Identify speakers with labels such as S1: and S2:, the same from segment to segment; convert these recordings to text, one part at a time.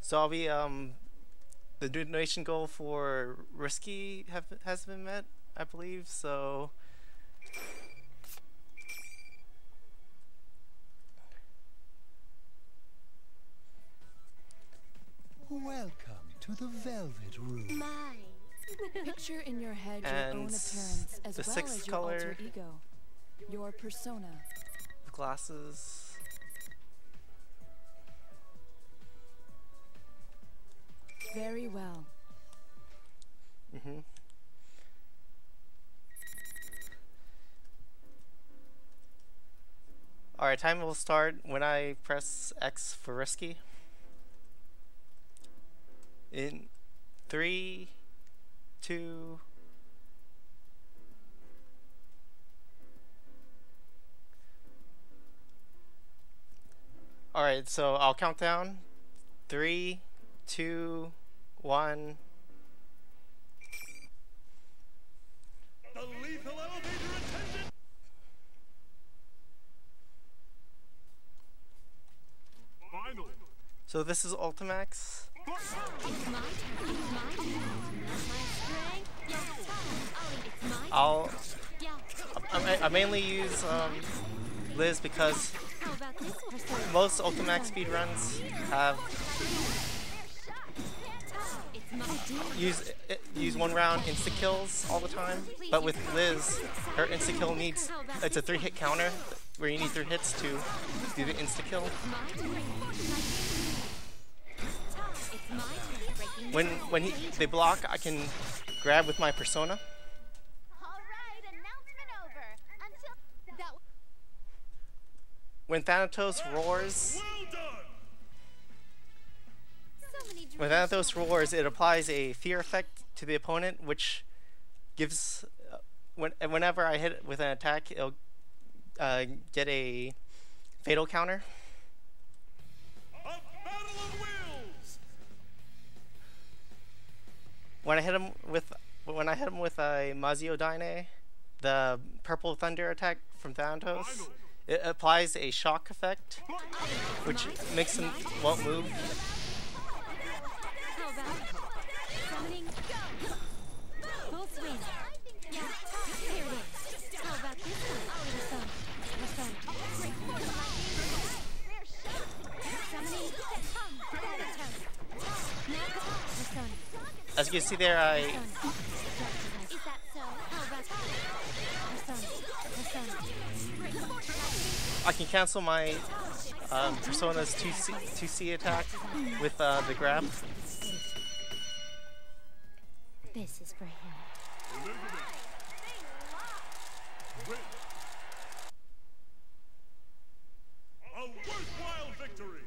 S1: So I'll be the donation goal for Risky has been met, I believe. So
S2: Welcome to the Velvet Room.
S3: My.
S4: Picture in your head your
S1: And
S4: own appearance as
S1: the
S4: well
S1: sixth
S4: as your
S1: color.
S4: alter ego, your persona.
S1: Glasses.
S4: Very well.
S1: Alright, time will start when I press X for Risky. In 3, 2. Alright, so I'll count down. 3, 2, 1.
S5: The lethal elevator attendant! Final.
S1: So this is Ultimax.
S3: It's my turn. It's my turn. My strength. Yeah. Oh, it's my
S1: I'll
S3: Yeah.
S1: I mainly use Liz because
S3: How about this one?
S1: most Ultimax speedruns have
S3: It's my
S1: use one round insta kills all the time, but with Liz, her insta kill needs it's a 3-hit counter where you need 3 hits to do the insta kill.
S3: It's my turn.
S1: When they block, I can grab with my persona.
S3: All right, announcement over. Until that.
S1: When Thanatos roars,
S5: Well done!
S3: So many dreams.
S1: when Thanatos roars, it applies a fear effect to the opponent, which gives whenever I hit it with an attack, it'll get a fatal counter.
S5: A battle of wills!
S1: When I hit him with a Mazio Daine, the purple thunder attack from Thanatos, it applies a shock effect, which makes him won't move.
S3: How about summoning? Full swing. Yeah. Here it is. How about this one? The sun. Summoning. Now, the sun.
S1: As you can see there, I
S3: Is that so? How about the sun?
S1: I can cancel my Persona's 2C attack with the grab.
S3: This is for him.
S5: A worthwhile victory!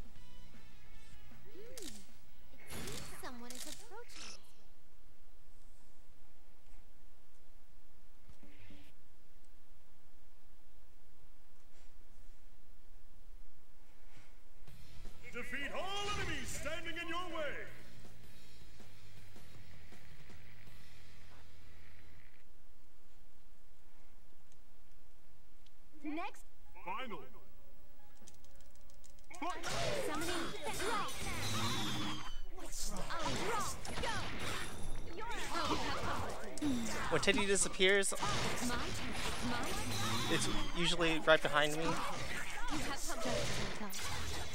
S3: Someone is approaching.
S5: Defeat all enemies standing in your way!
S3: Next,
S5: Final.
S3: summoning.
S1: When Teddy disappears,
S3: My turn. My turn.
S1: it's usually right behind me.
S3: You have some justice.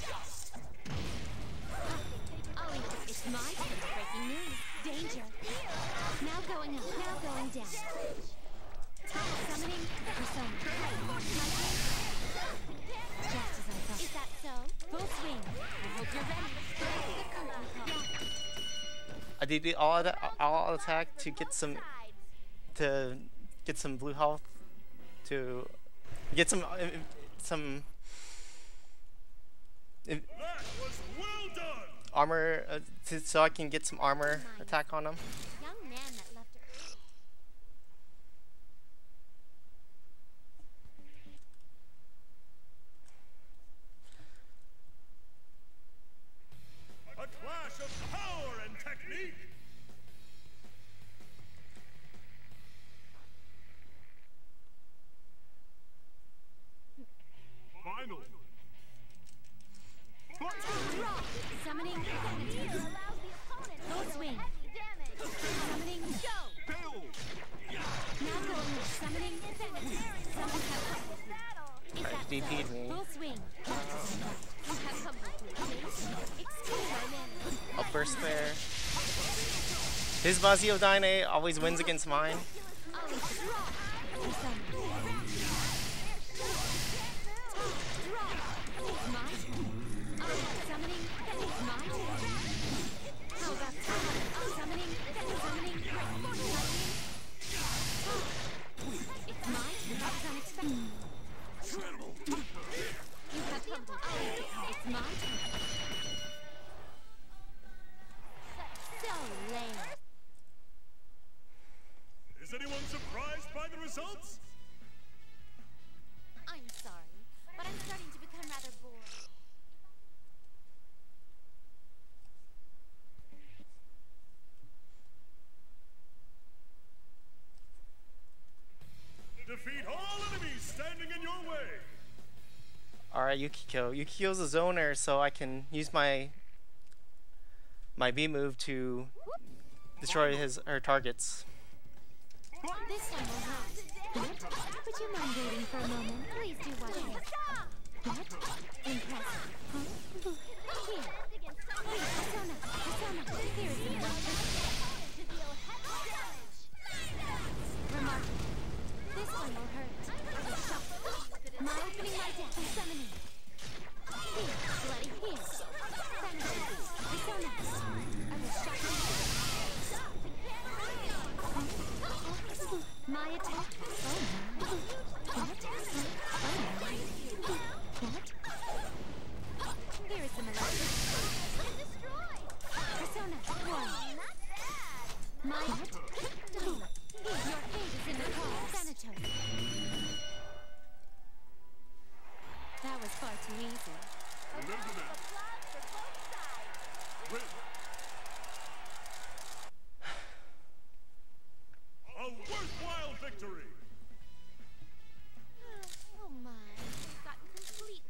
S3: Oh, it's my turn. Breaking news. Danger. Now going up. Now going down. Summoning. Persona. Just as I thought. Is that so? Full swing. I hope you're ready. The curtain call.
S1: I did the all attack to get some blue health, to get some
S5: That was well done!
S1: armor, so I can get some armor attack on him.
S3: Young man that left her.
S5: A clash of power and technique! Final.
S3: Summoning.
S1: DP'd me.
S3: Full swing. You have company. Excuse my manners.
S1: Upburst there. His Mazio Dyne always wins against mine.
S3: Always drop. Persona. Drop. It's my turn. Summoning. It's my turn. How about summoning? Summoning. It's my turn. That was unexpected. You have company. It's my turn. So lame.
S5: Is anyone surprised by the results?
S3: I'm sorry, but I'm starting to become rather bored.
S5: Defeat all enemies standing in your way.
S1: Alright, Yukiko. Yukiko's a zoner, so I can use my B move to destroy her targets.
S3: This one will hurt. Would you mind waiting for a moment? Please do watch me. What? Impressive. Huh? Here. Wait, Persona. Persona. Here is the message. Remarkable. This one will hurt. I was shocked. My opening my deck. Summoning. Here. Bloody here. Sanity. Persona. I was shocked. My attack. Oh no. What? Oh no. What? Here is some electric. Persona. One. My delete. Your fate is in the call. Thanatos. That was far too easy.
S5: Remember that. Win. A worthwhile victory.
S3: Oh my. I've gotten completely.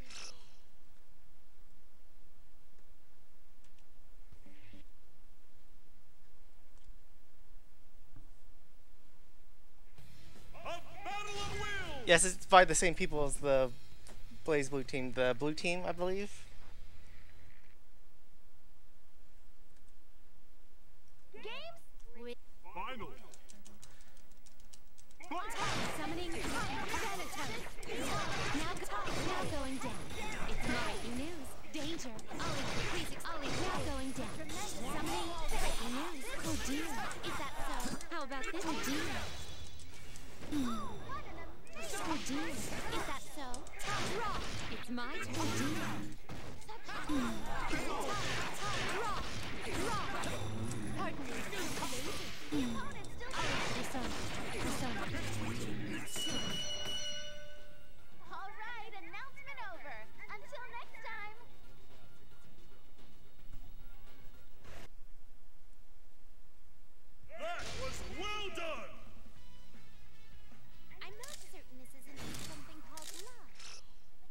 S5: A battle of wills.
S1: Yes, it's by the same people as the Blaze Blue team. The blue team, I believe.
S3: Games with
S5: Final.
S3: summoning Thanatos. Now going down. It's breaking news. Danger. Ollie, please. Ollie, now going down. Summoning breaking news. Oh dear. Is that so? How about this? Oh dear. Oh dear. Is that so? Drop. It's my turn. Oh dear. Drop. Drop. Pardon me. Persona. Persona.
S6: All right, announcement over. Until next time.
S5: That was well done.
S3: I'm not certain this isn't something called love.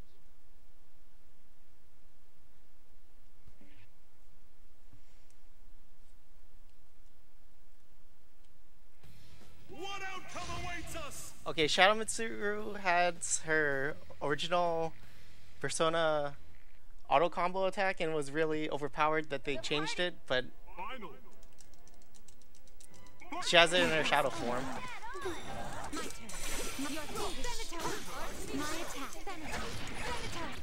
S5: What outcome awaits us?
S1: Okay, Shadow Mitsuru had her original Persona auto combo attack and was really overpowered that they changed it, but
S5: Final.
S1: she has it in her shadow form.
S3: My turn. Your fate. Thanatos. My attack. Thanatos. Thanatos.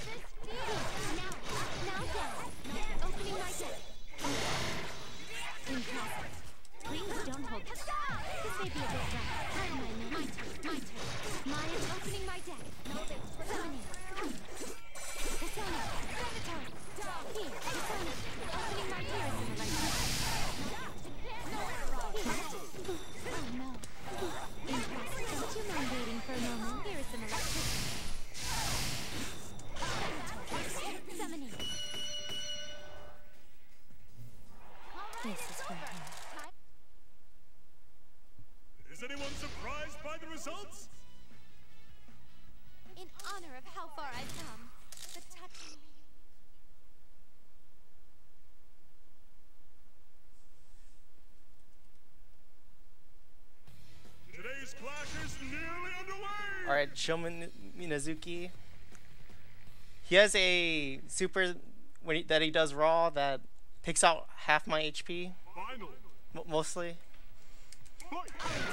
S3: Now down. Opening my deck. Impressive. Please don't hold this. This may be a bit rough. Pardon my name. My turn. My turn. Maya opening my deck. Summoning. Persona. Thanatos. Here. Persona. Opening my ears in the right place. Oh no. Impressive. Don't you mind waiting for a moment? Here is some electric. Summoning. This is for him.
S5: Is anyone surprised by the results?
S3: In honor of how far I've come, the touching.
S5: Today's clash is nearly underway.
S1: Alright, Shomen Minazuki He has a super that he does raw that takes out half my HP,
S5: Final.
S1: mostly.
S5: Fight.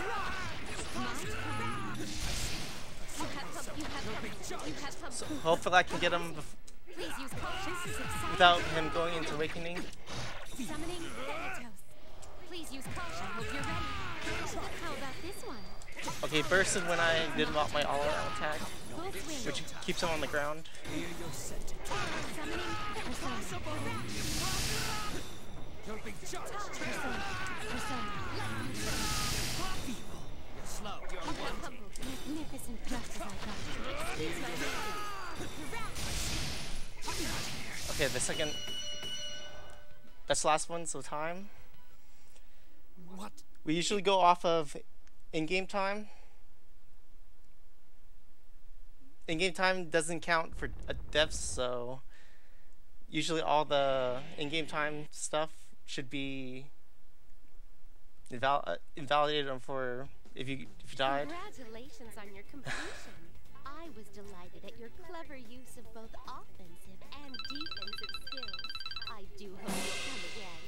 S1: So hopefully I can get him
S3: Please use caution. This is exciting.
S1: without him going into awakening.
S3: Summoning Thanatos. Please use caution. Hope you're ready. How about this one?
S1: Okay, bursted when I did my all-out attack,
S3: Full swing.
S1: which keeps him on the ground.
S3: Summoning Persona. Magnificent just as I thought. Excuse my
S1: Okay, the second. That's the last one, so time.
S2: What?
S1: We usually go off of in-game time. In-game time doesn't count for deaths, so usually all the in-game time stuff should be invalidated for if you died.
S3: Congratulations on your completion. I was delighted at your clever use of both offensive and defensive skills. I do hope you'll come again.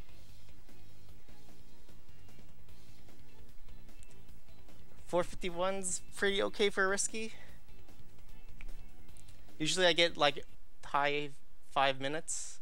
S1: .451's pretty okay for risky. Usually I get like high 5 minutes.